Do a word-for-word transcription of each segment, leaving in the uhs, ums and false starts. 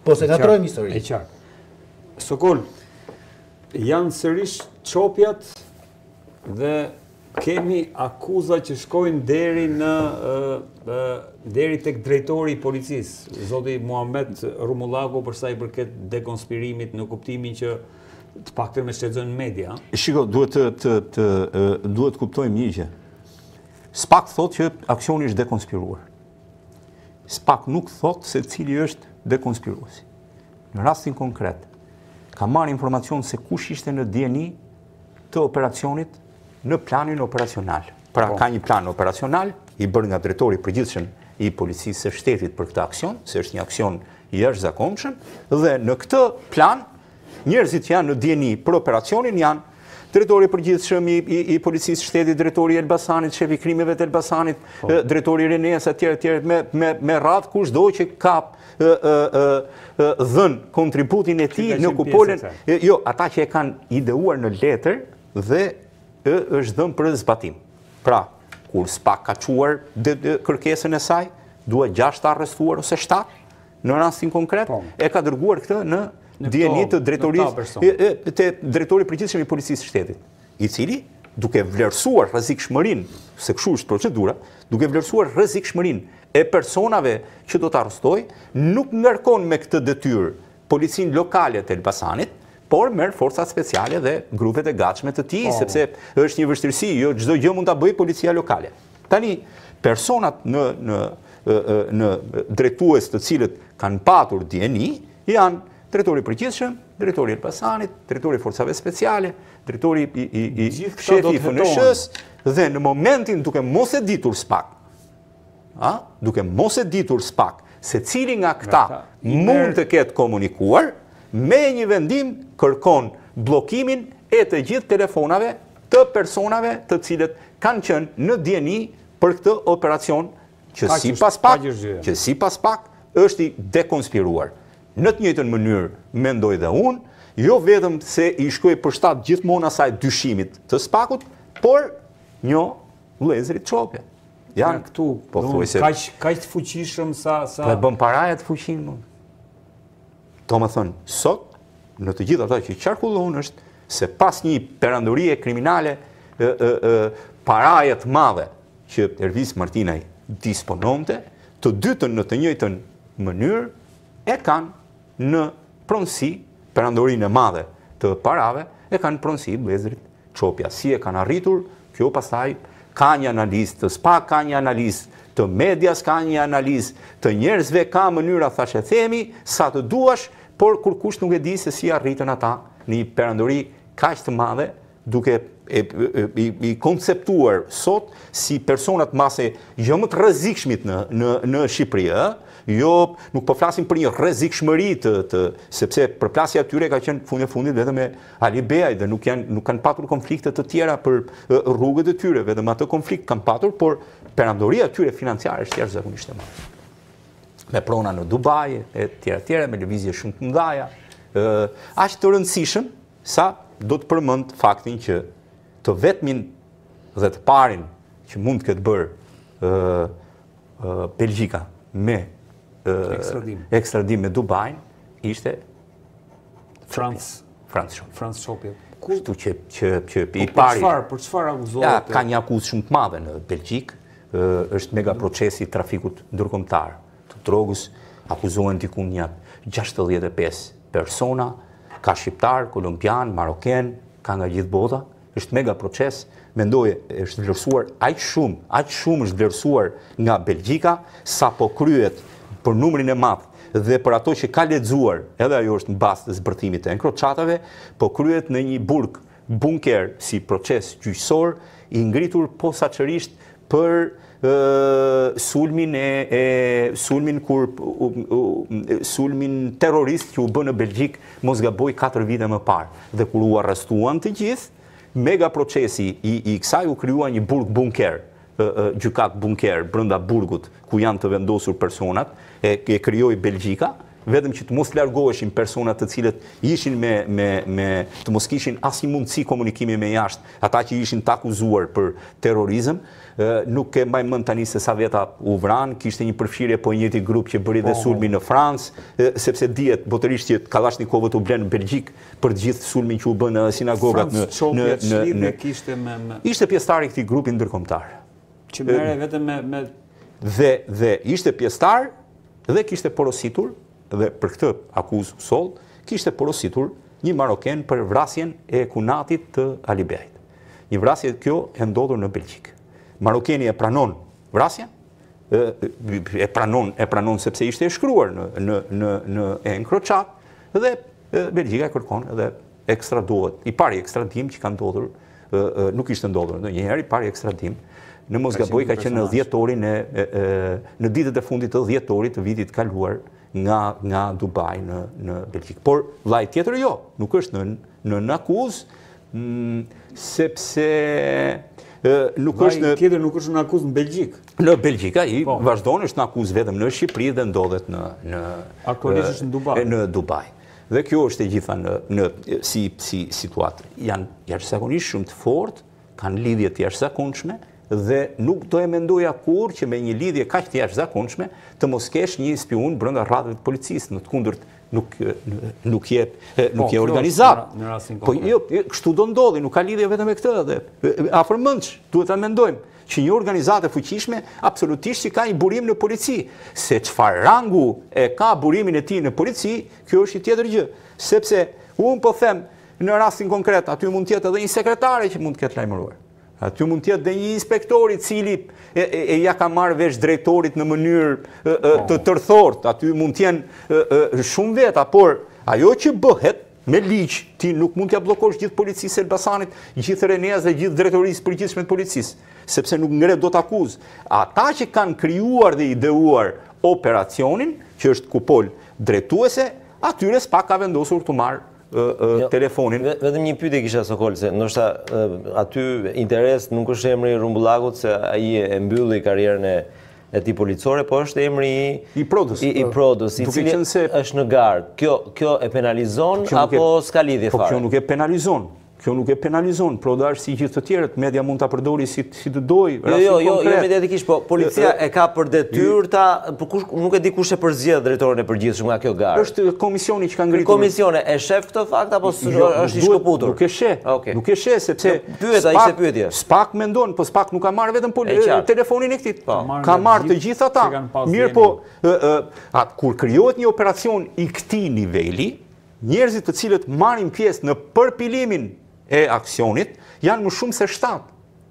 Po se gatrojmë histori. E qartë. Sokol, janë sërish qopjat dhe kemi akuza që shkojnë deri në deri tek drejtori i policisë, zoti Muhamet Rumullaku, për sa i përket dekonspirimit në kuptimin që të paktën me shqetësojnë media. Shiko, duhet të, të, të duhet kuptojmë një gjë. SPAK thot që aksioni është dekonspiruar. SPAK nuk thot se cili është dekonspiruesi. Në rastin konkret, ka marrë informacion se kush ishte në dieni të operacionit në planin operacional. Pra ka një plan operacional i bërë nga drejtori i përgjithshëm i policisë së shtetit për këtë aksion, se është një aksion i jashtëzakonshëm, dhe në këtë plan njerëzit që janë në dieni për operacionin janë drejtori i përgjithshëm i, i, i policisë së shtetit, drejtori i Elbasanit, shefi i krimeve të Elbasanit, oh. drejtori i Renes, etj etj me me me radhë kushdo që ka dhën kontributin e tij në kupolën. Jo, ata që e kanë ideuar në letër dhe e, është dhënë për zbatim. Pra, kur SPAK ka quar kërkesën e saj, duhet gjashtë arrestuar ose shtatë në rastin konkret, po. E ka dërguar këtë në dieni të drejtorisë të drejtori i përgjithshëm i policisë së shtetit, i cili duke vlerësuar rrezikshmërinë, se kështu është procedura, duke vlerësuar rrezikshmërinë e personave që do të arrestoj, nuk ngarkon me këtë detyrë policinë lokale të Elbasanit, por merr forcat speciale dhe grupet e gatshme të tij, oh. sepse është një vështirësi, jo çdo gjë mund ta bëjë policia lokale. Tani personat në në në drejtues të cilët kanë patur dieni janë drejtori i përgjithshëm, drejtori i Elbasanit, drejtori i forcave speciale, drejtori i i, i shefi i F N S-s dhe në momentin duke mos e ditur SPAK, a? Duke mos e ditur SPAK se cili nga këta mund të ketë komunikuar, me një vendim kërkon bllokimin e të gjithë telefonave të personave të cilët kanë qenë në dieni për këtë operacion që sipas SPAK, që sipas SPAK është i dekonspiruar. Në të njëjtën mënyrë mendoj dhe unë, jo vetëm se i shkoi përshtat gjithmonë asaj dyshimit të SPAK-ut, por një vëllezërit çopje. Janë këtu, po thuajse kaq kaq të fuqishëm sa sa po e bën paraja të fuqinë më. Do më thënë, sot, në të gjithë ata që qarkullon është se pas një perandorie kriminale e, e, e, paraje të madhe që Ervis Martinaj dispononte, të dytën në të njëjtën mënyrë e kanë në pronësi perandorinë e madhe të parave, e kanë pronësi vëllezërit çopja. Si e kanë arritur, kjo pastaj ka një analizë të SPAK, ka një analizë të medias, ka një analizë të njerëzve, ka mënyra thashë themi, sa të duash, por kur kush nuk e di se si arritën ata në një perandori kaq të madhe, duke e, e, e, i konceptuar sot si personat mase jo më të rrezikshmit në, në, në Shqipëri, jo, nuk po flasim për një rrezikshmëri të, të sepse përplasja atyre ka qenë fundi fundit vetëm me Ali Beaj dhe nuk janë nuk kanë patur konflikte të tjera për rrugët e tyre, vetëm atë konflikt kanë patur, por perandoria atyre financiare është jashtëzakonisht e madhe. Me prona në Dubai, e tjera tjera, me lëvizje shumë të mëdha, aq të rëndësishëm sa do të përmend faktin që të vetmin dhe të parin që mund të ketë bërë Belgjika me ekstradim. ekstradim me Dubai ishte Franz Franz Schopje. Franz Schopje. Kështu që që që i Për pari. çfarë, për çfarë akuzohet? Ja, ka një akuzë shumë të madhe në Belgjik, është mega procesi i trafikut ndërkombëtar të drogës, akuzohen diku një gjashtëdhjetë e pesë persona, ka shqiptar, kolumbian, maroken, ka nga gjithë bota, është mega proces, mendoje është vlerësuar aq shumë, aq shumë është vlerësuar nga Belgjika sa po kryet për numrin e madh dhe për ato që ka lexuar, edhe ajo është në bazë të zbërthimit të enkroçatave, po kryet në një burg bunker si proces gjyqësor i ngritur posaçërisht për Uh, sulmin e, e sulmin kur uh, uh, sulmin terrorist që u bë në Belgjik mos gaboj katër vite më parë dhe kur u arrestuan të gjithë mega procesi i, i kësaj u krijua një burg bunker uh, uh, gjykat bunker brenda burgut ku janë të vendosur personat e, e krijoi Belgjika vetëm që të mos largoheshin personat të cilët ishin me, me, me të mos kishin asnjë mundësi komunikimi me jashtë, ata që ishin të akuzuar për terrorizëm, nuk e mbaj mend tani se sa veta u vran, kishte një përfshirje po njëti grup që bëri dhe sulmi në Francë, sepse dihet botërisht që Kalashnikovët u blen në Belgjik për të gjithë sulmin që u bën në sinagogat në në në në kishte me ishte pjesëtar i këtij grupi ndërkombëtar. Që merre vetëm me me dhe dhe ishte pjesëtar dhe kishte porositur dhe për këtë akuzë soll, kishte porositur një maroken për vrasjen e kunatit të Alibejt. Një vrasje kjo e ndodhur në Belgjik. Marokeni e pranon vrasjen, e pranon e pranon sepse ishte e shkruar në në në në encrochat dhe Belgjika e kërkon edhe ekstradohet. I pari ekstradim që ka ndodhur, nuk ishte ndodhur ndonjëherë, i pari ekstradim në mos gaboj ka qenë në dhjetorin e në ditët e fundit të dhjetorit të vitit kaluar nga nga Dubai në në Belgjik. Por vllai tjetër jo, nuk është në në në akuzë, sepse nuk është në tjetër nuk është në akuzë në Belgjik. Në Belgjik ai vazhdon është në akuzë vetëm në Shqipëri dhe ndodhet në në aktualisht është në Dubai. Në Dubai. Dhe kjo është e gjitha në në si si situatë. Janë jashtëzakonisht shumë të fortë, kanë lidhje të jashtëzakonshme dhe nuk do e mendoja kur që me një lidhje kaq të jashtëzakonshme të mos kesh një spiun brenda rradhëve të policisë, në të kundërt nuk nuk je nuk je organizat. Po jo, kështu do ndodhi, nuk ka lidhje vetëm me këtë dhe afërmendsh, duhet ta mendojmë që një organizatë e fuqishme absolutisht që ka një burim në polici, se çfarë rangu e ka burimin e tij në polici, kjo është një tjetër gjë, sepse unë po them në rastin konkret, aty mund të jetë edhe një sekretare që mund të ketë lajmëruar. Aty mund të jetë dhe një inspektor i cili e, e, e ja ka marrë vesh drejtorit në mënyrë e, e, të tërthort, aty mund të jenë shumë veta, por ajo që bëhet me ligj, ti nuk mund t'ja bllokosh gjithë policisë Elbasanit, gjithë Reneas dhe gjithë drejtorisë përgjithshme të policisë, sepse nuk ngret dot akuzë. Ata që kanë krijuar dhe ideuar operacionin, që është kupol drejtuese, atyre s'pak ka vendosur të marrë telefonin. Vetëm një pyetje kisha Sokol, se ndoshta aty interes nuk është emri i Rumbullakut, se ai e mbylli karrierën e e tij policore, po është emri i i Prodës. I, i Prodës, i cili është në gard. Kjo kjo e penalizon apo s'ka lidhje fare? Po kjo nuk e penalizon. Kjo nuk e penalizon, Proda është si gjithë të tjerët, media mund ta përdori si si të dojë. Jo, jo, jo, jo mediatikisht, po policia e ka për detyrë ta, por kush nuk e di kush e përzgjedh drejtorin e përgjithshëm nga kjo garë. Është komisioni që ka ngritur. Komisione e shef këtë fakt apo është i shkëputur? Nuk e sheh. Nuk e sheh sepse pyet ai se pyetje. Spak mendon, po Spak nuk ka marrë vetëm telefonin e këtij. Ka marrë të gjithë ata. Mirë, po atë kur krijohet një operacion i këtij niveli, njerëzit të cilët marrin pjesë në përpilimin e aksionit janë më shumë se shtatë.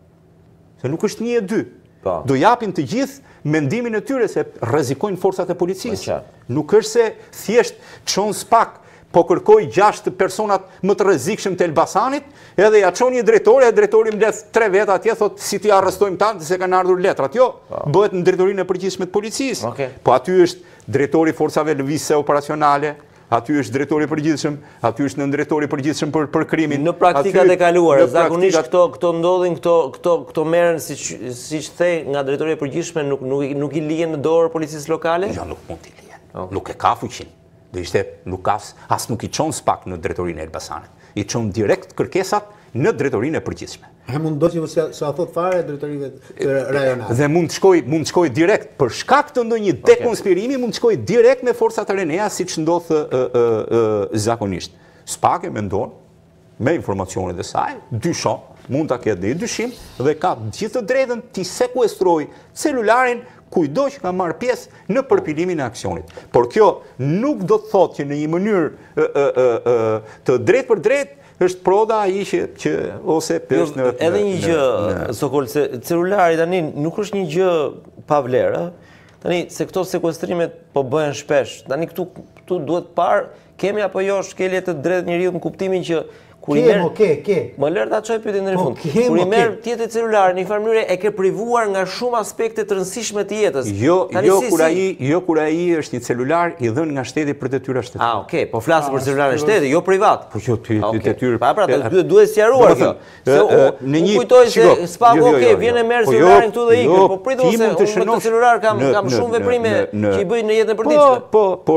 Se nuk është një e dy. Do japin të gjithë mendimin e tyre se rrezikojnë forcat e policisë. Nuk është se thjesht çon Spak po kërkoj gjashtë personat më të rrezikshëm të Elbasanit, edhe ja çon një drejtor, e drejtori mbledh tre veta atje, thotë si ti arrestojmë tantë se kanë ardhur letrat. Jo, bëhet në drejtorinë e përgjithshme të policisë. Po aty është drejtori forcave lëvizëse operacionale, aty është drejtori i përgjithshëm, aty është nën drejtori i përgjithshëm për për krimin. Në praktikat e kaluara, zakonisht këto këto ndodhin, këto këto këto merren siç siç thej nga drejtori i përgjithshëm, nuk nuk nuk i lihen në dorë policisë lokale? Jo, nuk mund t'i lihen. Nuk e ka fuqinë. Do ishte Lukas, as nuk i çon Spak në drejtorinë e Elbasanit. I çon direkt kërkesat në drejtorinë e përgjithshme. A mund do që sa thot fare drejtorive rajonale. Dhe mund të shkoj, mund të shkoj direkt për shkak të ndonjë dekonspirimi, mund të shkoj direkt me forcat e Renea siç ndodh zakonisht. Spak e mendon me informacionet e saj, dyshon, mund ta ketë një dyshim dhe ka gjithë të drejtën të sekuestrojë celularin kujdo që ka marrë pjesë në përpilimin e aksionit. Por kjo nuk do të thotë që në një mënyrë të drejtë për drejtë është Proda ai që që ose është në edhe një gjë Sokol, se celulari tani nuk është një gjë pa vlerë. Tani se këto sekuestrimet po bëhen shpesh. Tani këtu këtu duhet parë kemi apo jo shkelje të drejtë njeriu në kuptimin që kur i merr ke ke më lër ta çoj pyetjen në fund. Kur i merr tjetër celularin në një farë mënyrë e ke privuar nga shumë aspekte të rëndësishme të jetës. Jo, jo kur ai, jo kur ai është një celular i dhënë nga shteti për detyra shtetërore. Ah, okay, po flas për celularin e shtetit, jo privat. Po jo ti detyrë. Pa pra, duhet sqaruar kjo. Në një kujtoj se Spaku okay, vjen e merr celularin këtu dhe ikën, po pritet se unë me celular kam kam shumë veprime që i bëj në jetën e përditshme. Po, por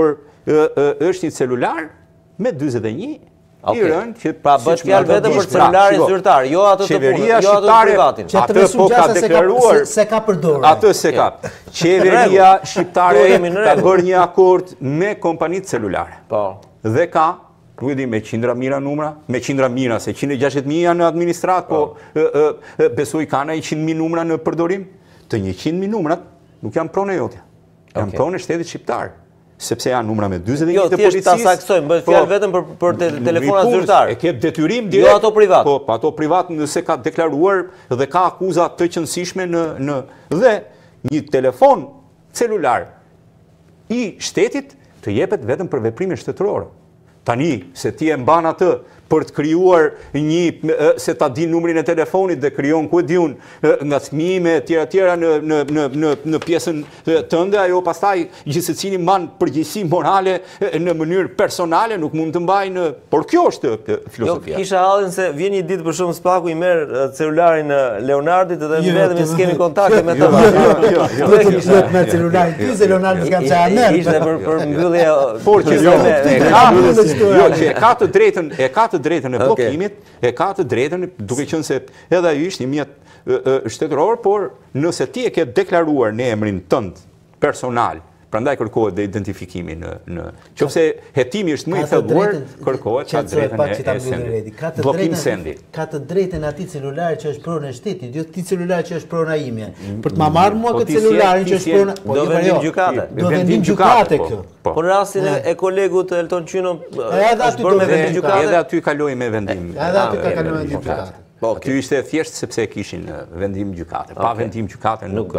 është një celular me dyzet e një i rënë që pra bëhet fjalë vetëm për celularin zyrtar, jo atë të punës, jo atë të privatin. Atë po ka deklaruar se ka përdorur. Atë se ka. Qeveria shqiptare ka bërë një akord me kompanitë celulare. Po. Dhe ka, nuk e di me qindra mira numra, me qindra mira se njëqind e gjashtëdhjetë mijë janë në administrat, po besoj kanë ai njëqind mijë numra në përdorim. Të njëqind mijë numrat nuk janë pronë e jotja. Janë pronë e shtetit shqiptar. Sepse janë numra me dyzet e një të policisë. Jo, thjesht ta saksojmë, bëhet fjalë vetëm për telefonat zyrtare. E ke detyrim direkt. Jo ato privat. Po, ato privat nëse ka deklaruar dhe ka akuza të qëndësishme në dhe një telefon celular i shtetit të jepet vetëm për veprime shtetërore. Tani, se ti e mban atë për të krijuar një, se ta di numrin e telefonit dhe krijon ku e diun ngacmime tjera tjera në në në në në pjesën tënde, ajo pastaj gjithsecili mban përgjegjësi morale në mënyrë personale, nuk mund të mbajë në, por kjo është filozofia. Jo, kisha hallin se vjen një ditë për shumë spaku i merr celularin në Leonardit dhe vetëm se kemi kontakte me të. Jo, jo, jo. Me celularin ty, se Leonardi s'ka çfarë merr. Ishte për për mbyllje. Por që jo, që e ka të drejtën, e ka të drejtën e bllokimit, e ka të drejtën, duke qenë se edhe ai është një mjet shtetëror, por nëse ti e ke deklaruar në emrin tënd personal, prandaj kërkohet dhe identifikimi në në qofse hetimi është më i thelluar, kërkohet ka drejtën e sendit. Bllokim sendi. Ka të drejtën atij celulari që është pronë e shtetit, jo ti celulari që është prona ime. Për të ma marrë mua këtë celularin që është prona, do vendim gjykate. Do vendim gjykate kjo. Po në rastin e kolegut Elton Qyno është bërë me vendim gjykate. Edhe aty kaloi me vendim. Edhe aty ka kaluar me vendim gjykate. Po, ky ishte thjesht sepse kishin vendim gjykate. Pa vendim gjykate nuk